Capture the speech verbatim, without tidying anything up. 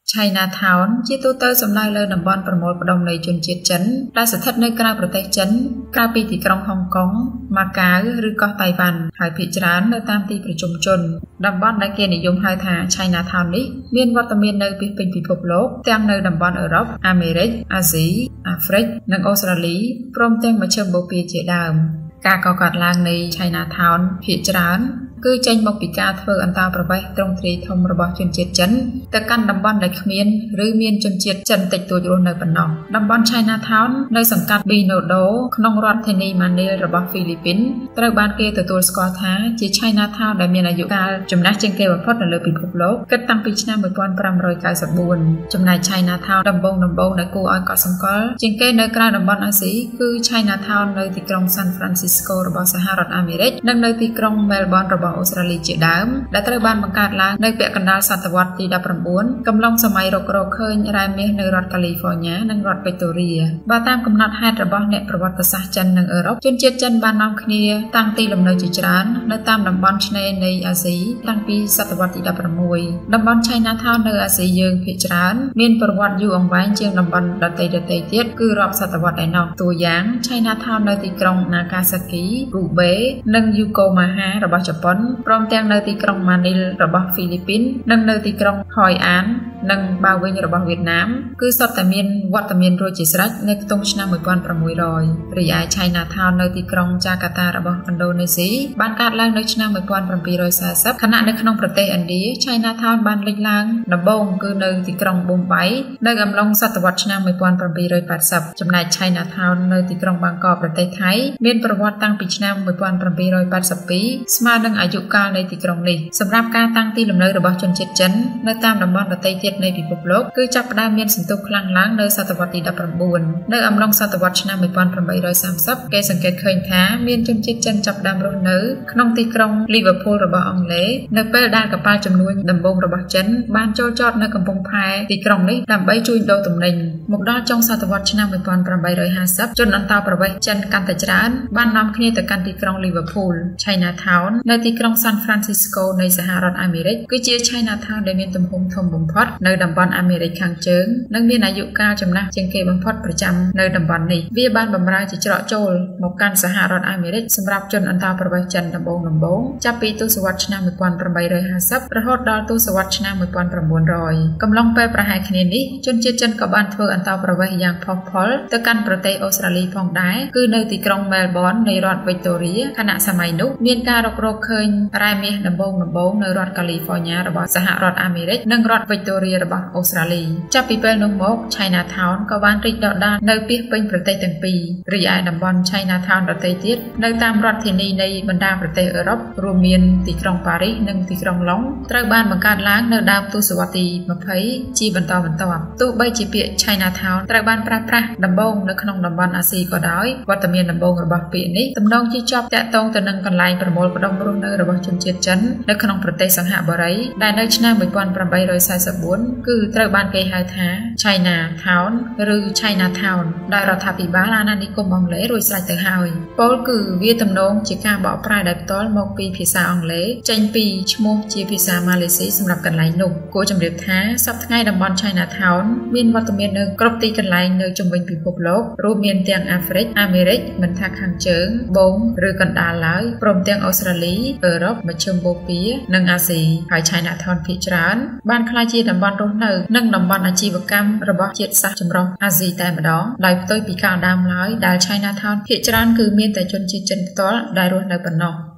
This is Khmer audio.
Chinatown ជាទូទៅសំដៅលើតំបន់ប្រមូលផ្ដុំនៃជនជាតិចិនដែលស្ថិតនៅក្រៅប្រទេសចិនក្រៅពីទីក្រុងហុងកុង ម៉ាកាវ ឬក៏តៃវ៉ាន់ហើយភាគច្រើននៅតាមទីប្រជុំជនតំបន់ដែលគេនិយមហៅថា Chinatown នេះមានវត្តមាននៅពីពេញពិភពលោកទាំងនៅតំបន់អឺរ៉ុប អាមេរិក អាស៊ី អាហ្វ្រិក និងអូស្ត្រាលីព្រមទាំងមជ្ឈមបូព៌ាជាដើមការកកើតឡើងនៃ Chinatown ភាគច្រើនគឺចេញមកពីការធ្វើអន្តោប្រវេសន៍ទ្រង់ទ្រាយធំរបស់ជនជាតិចិនទៅកាន់តំបន់ដែលគ្មានឬមានជនជាតិចិនតិចតួចរស់នៅប៉ុណ្ណោះតំបន់ Chinatown នៅសង្កាត់ Binondo ក្នុងរដ្ឋធានី Manila របស់ហ្វីលីពីនត្រូវបានគេទទួលស្គាល់ថាជា Chinatown ដែលមានអាយុកាលចំណាស់ជាងគេបំផុតនៅលើពិភពលោកគិតតាំងពីឆ្នាំmột nghìn năm trăm chín mươi tưចំណែក Chinatown ដំបូងដំបូងដែលគួរឲ្យកត់សម្គាល់ជាងគេនៅក្រៅតំបន់អាស៊ីគឺ Chinatown នៅទីក្រុង San Francisco របស់សហរដ្ឋអាមេរិកនិងនៅទីក្រុង Melbourne របស់អូស្ត្រាលីជាដើមដែលត្រូវបានបង្កើតឡើងនៅពាក់កណ្ដាលសតវត្សទីដប់ប្រាំបួនកំឡុងសម័យរករកឃើញរ៉ែមាសនៅរដ្ឋ California និងរដ្ឋ Victoria បើតាមកំណត់ហេតុរបស់អ្នកប្រវត្តិសាស្ត្រចិននិងអឺរ៉ុបជនជាតិចិនបាននាំគ្នាតាំងទីលំនៅជាច្រើននៅតាមតំបន់ឆ្នេរនៃអាស៊ីតាំងពីសតវត្សទីដប់ប្រាំមួយតំបន់ Chinatown នៅអាស៊ីយើងភាគច្រើនមានប្រវត្តិយូរអង្វែងជាងតំបន់ដទៃៗទៀតគឺរាប់សតវត្សឯណោះតួយ៉ាង Chinatown នៅទីក្រុង Nagasaki, Kobe និង Yokohama របស់ជប៉ុនព្រមទាំងនៅទីក្រុង Manila របស់ហ្វីលីពីននិងនៅទីក្រុង Hoi An និងបាវិញរបស់វៀតណាមគឺសុទ្ធតែមានវត្តមានរួចជាស្រេចនៅក្នុងឆ្នាំmột nghìn sáu trămរីឯ Chinatown នៅទីក្រុង Jakarta របស់ឥណ្ឌូនេស៊ីបានកើតឡើងនៅឆ្នាំmột nghìn bảy trăm bốn mươiខណៈនៅក្នុងប្រទេសឥណ្ឌា Chinatown បានលេចឡើងដំបូងគឺនៅទីក្រុង Bombay នៅអំឡុងសតវត្សឆ្នាំmột nghìn bảy trăm tám mươiចំណែក Chinatown នៅទីក្រុងបាងកកប្រទេសថៃមានប្រវត្តិតាំងពីឆ្នាំmột nghìn bảy trăm tám mươi twoស្មើនឹងអាយុកាលនៃទីក្រុងនេះសម្រាប់ការតាំងទីលំនៅរបស់ជនជាតិចិននៅតាមតំបន់ដទៃទៀតនៃពិភពលោកគឺចាប់ផ្ដើមមានសន្ទុះខ្លាំងឡើងនៅសតវត្សទីដប់ប្រាំបួននៅអំឡុងសតវត្សឆ្នាំmột nghìn tám trăm ba mươiគេសង្កេតឃើញថាមានជនជាតិចិនចាប់ផ្ដើមរស់នៅក្នុងទីក្រុង Liverpool របស់អង់គ្លេសនៅពេលដែលកប៉ាល់ជំនួញដំបូងរបស់ចិនបានចូលចតនៅកំពង់ផែទីក្រុងនេះដើម្បីជួញដូរទំនិញមកដល់ចុងសតវត្សឆ្នាំmột nghìn tám trămห้าสิบជនអន្តោប្រវេសន៍ចិនកាន់តែច្រើនបាននាំគ្នាទៅកាន់ទីក្រុង Liverpool Chinatown នៅទីក្រុង San Francisco នៃសហរដ្ឋអាមេរិកគឺជា Chinatown ដែលមានទំហំធំបំផុតនៅតំបន់អាមេរិកខាងជើងនិងមានអាយុកាលចំណាស់ជាងគេបំផុតប្រចាំនៅតំបន់នេះវាបានបម្រើជាច្រកចូលមកកាន់សហរដ្ឋអាមេរិកសម្រាប់ជនអន្តោប្រវេសន៍ចិនដំបូងដំបូងចាប់ពីទសវត្សរ៍ឆ្នាំmột nghìn tám trămห้าสิบរហូតដល់ទសវត្សរ៍ឆ្នាំmột nghìn chín trămកំឡុងពេលប្រហែលគ្នានេះជនជាតិចិនក៏បានធ្វើអន្តោប្រវេសន៍យ៉ាងផុសផុលទៅកាន់ប្រទេសអូស្ត្រាលីផងដែរគឺនៅទីក្រុង Melbourne នៃរដ្ឋ Victoria ខណៈសម័យនោះមានការរករកឃើញរ៉ែមាសដំបូងដំបូងនៅរដ្ឋ California របស់សហរដ្ឋអាមេរិកនិងរដ្ឋ Victoria របស់អូស្ត្រាលីចាប់ពីពេលនោះមក Chinatown ក៏បានរីកដុះដាលនៅពាសពេញប្រទេសទាំងពីររីឯតំបន់ Chinatown ដទៃទៀតនៅតាមរដ្ឋធានីនៃបណ្ដាប្រទេសអឺរ៉ុបរួមមានទីក្រុងប៉ារីសនិងទីក្រុងឡុងត្រូវបានបង្កើតឡើងនៅដើមទសវត្សរ៍ទី20ជាបន្តបន្ទាប់ទោះបីជាពាក្យ Chinatown ត្រូវបានប្រើប្រាស់ដំបូងនៅក្នុងតំបន់អាស៊ីក៏ដោយវត្តមានដំបូងរបស់ពាក្យនេះទំនងជាជាប់តាក់ទងទៅនឹងកន្លែងប្រមូលផ្ដុំរស់នៅរបស់ជនជាតិចិននៅក្នុងប្រទេសសង្ហបុរីដែលនៅឆ្នាំmột nghìn tám trăm bốn mươiគឺត្រូវបានគេហៅថា Chinatown ឬ Chinatown ដោយរដ្ឋាភិបាលអាណានិគមអង់គ្លេសរួចស្រេចទៅហើយពោលគឺវាទំនងជាការបកប្រែដោយផ្ទាល់មកពីភាសាអង់គ្លេសចេញពីឈ្មោះជាភាសាម៉ាឡេស៊ីសម្រាប់កន្លែងនោះគួរជម្រាបថាសប្តាហ៍ថ្ងៃតំបន់ Chinatown មានវត្តមាននៅគ្រប់ទីកន្លែងនៅជុំវិញពិភពលោករួមមានទាំងអាហ្វ្រិកអាមេរិកមិនថាខាងជើងបូងឬកណ្ដាលឡើយព្រមទាំងអូស្ត្រាលីអឺរ៉ុបមជ្ឈមបូព៌ានិងអាស៊ីហើយ Chinatown ភាគច្រើនបានក្លាយជាតំបន់រស់នៅនិងតំបន់អាជីវកម្មរបស់ជាតិសាសន៍ចម្រុះអាស៊ីតែម្ដងដោយផ្ទុយពីកាលដើមឡើយដែល Chinatown ភាគច្រើនគឺមានតែជនជាតិចិនផ្ទាល់ដែលរស់នៅប៉ុណ្ណោះ